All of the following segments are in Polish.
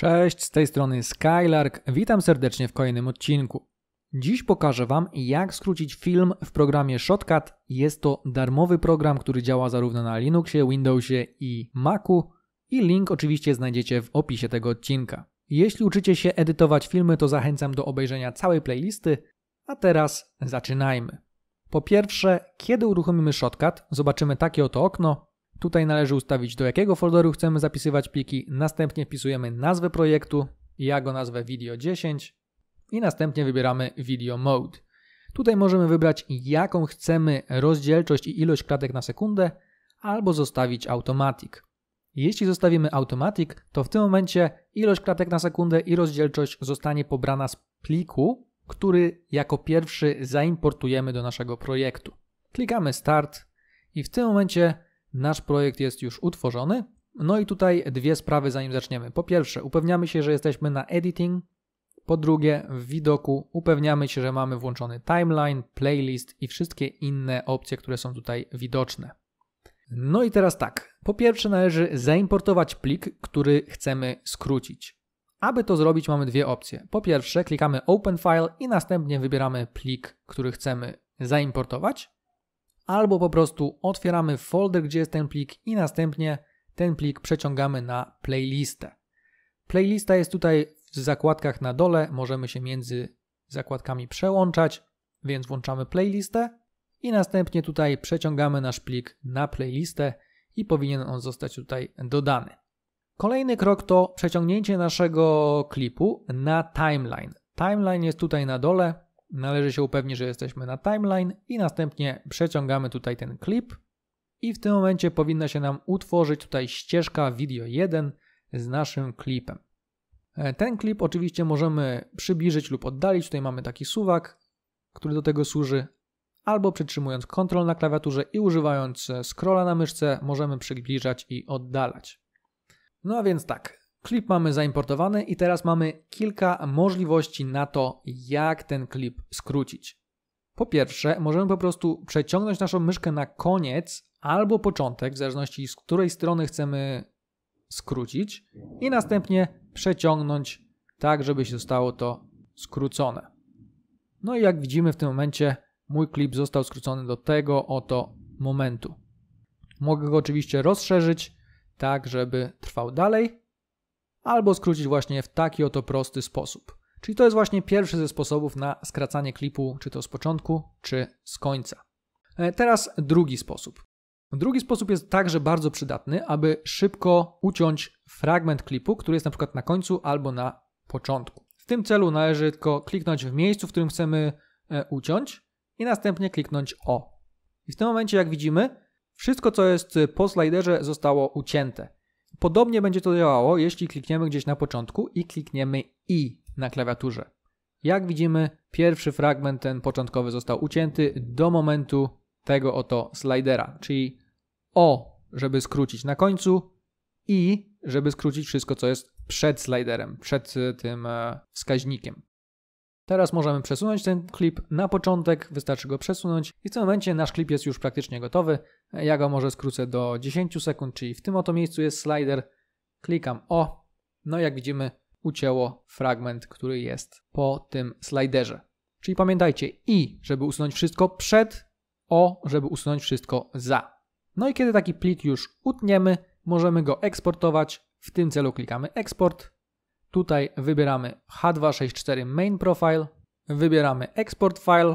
Cześć, z tej strony Skylark, witam serdecznie w kolejnym odcinku. Dziś pokażę Wam, jak skrócić film w programie Shotcut. Jest to darmowy program, który działa zarówno na Linuxie, Windowsie i Macu i link oczywiście znajdziecie w opisie tego odcinka. Jeśli uczycie się edytować filmy, to zachęcam do obejrzenia całej playlisty, a teraz zaczynajmy. Po pierwsze, kiedy uruchomimy Shotcut, zobaczymy takie oto okno. Tutaj należy ustawić, do jakiego folderu chcemy zapisywać pliki, następnie wpisujemy nazwę projektu, ja go nazwę Video 10 i następnie wybieramy Video Mode. Tutaj możemy wybrać, jaką chcemy rozdzielczość i ilość klatek na sekundę, albo zostawić Automatic. Jeśli zostawimy Automatic, to w tym momencie ilość klatek na sekundę i rozdzielczość zostanie pobrana z pliku, który jako pierwszy zaimportujemy do naszego projektu. Klikamy Start i w tym momencie nasz projekt jest już utworzony. No i tutaj dwie sprawy, zanim zaczniemy. Po pierwsze, upewniamy się, że jesteśmy na Editing. Po drugie, w widoku upewniamy się, że mamy włączony Timeline, Playlist i wszystkie inne opcje, które są tutaj widoczne. No i teraz tak. Po pierwsze, należy zaimportować plik, który chcemy skrócić. Aby to zrobić, mamy dwie opcje. Po pierwsze, klikamy Open File i następnie wybieramy plik, który chcemy zaimportować. Albo po prostu otwieramy folder, gdzie jest ten plik i następnie ten plik przeciągamy na playlistę. Playlista jest tutaj w zakładkach na dole, możemy się między zakładkami przełączać, więc włączamy playlistę i następnie tutaj przeciągamy nasz plik na playlistę i powinien on zostać tutaj dodany. Kolejny krok to przeciągnięcie naszego klipu na timeline. Timeline jest tutaj na dole. Należy się upewnić, że jesteśmy na timeline i następnie przeciągamy tutaj ten klip i w tym momencie powinna się nam utworzyć tutaj ścieżka Video 1 z naszym klipem. Ten klip oczywiście możemy przybliżyć lub oddalić. Tutaj mamy taki suwak, który do tego służy. Albo przytrzymując Ctrl na klawiaturze i używając scrolla na myszce możemy przybliżać i oddalać. No a więc tak. Klip mamy zaimportowany i teraz mamy kilka możliwości na to, jak ten klip skrócić. Po pierwsze, możemy po prostu przeciągnąć naszą myszkę na koniec albo początek, w zależności z której strony chcemy skrócić i następnie przeciągnąć tak, żeby się zostało to skrócone. No i jak widzimy w tym momencie mój klip został skrócony do tego oto momentu. Mogę go oczywiście rozszerzyć tak, żeby trwał dalej, albo skrócić właśnie w taki oto prosty sposób. Czyli to jest właśnie pierwszy ze sposobów na skracanie klipu, czy to z początku, czy z końca. Teraz drugi sposób. Drugi sposób jest także bardzo przydatny, aby szybko uciąć fragment klipu, który jest na przykład na końcu albo na początku. W tym celu należy tylko kliknąć w miejscu, w którym chcemy uciąć i następnie kliknąć O. I w tym momencie, jak widzimy, wszystko co jest po slajderze zostało ucięte. Podobnie będzie to działało, jeśli klikniemy gdzieś na początku i klikniemy I na klawiaturze. Jak widzimy, pierwszy fragment, ten początkowy, został ucięty do momentu tego oto slidera, czyli O, żeby skrócić na końcu, I, żeby skrócić wszystko, co jest przed sliderem, przed tym wskaźnikiem. Teraz możemy przesunąć ten klip na początek, wystarczy go przesunąć i w tym momencie nasz klip jest już praktycznie gotowy. Ja go może skrócę do 10 sekund, czyli w tym oto miejscu jest slider. Klikam O, no jak widzimy ucięło fragment, który jest po tym sliderze. Czyli pamiętajcie, I, żeby usunąć wszystko przed, O, żeby usunąć wszystko za. No i kiedy taki plik już utniemy, możemy go eksportować. W tym celu klikamy Export. Tutaj wybieramy H264 Main Profile, wybieramy Export File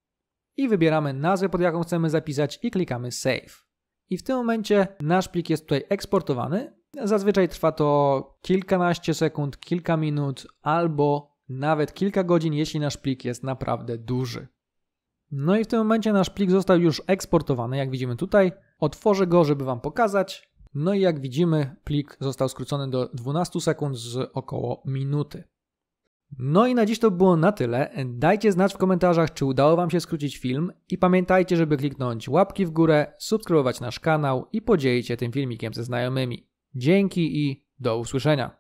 i wybieramy nazwę, pod jaką chcemy zapisać i klikamy Save. I w tym momencie nasz plik jest tutaj eksportowany. Zazwyczaj trwa to kilkanaście sekund, kilka minut albo nawet kilka godzin, jeśli nasz plik jest naprawdę duży. No i w tym momencie nasz plik został już eksportowany, jak widzimy tutaj. Otworzę go, żeby Wam pokazać. No i jak widzimy, plik został skrócony do 12 sekund z około minuty. No i na dziś to było na tyle. Dajcie znać w komentarzach, czy udało Wam się skrócić film i pamiętajcie, żeby kliknąć łapki w górę, subskrybować nasz kanał i podzielić się tym filmikiem ze znajomymi. Dzięki i do usłyszenia.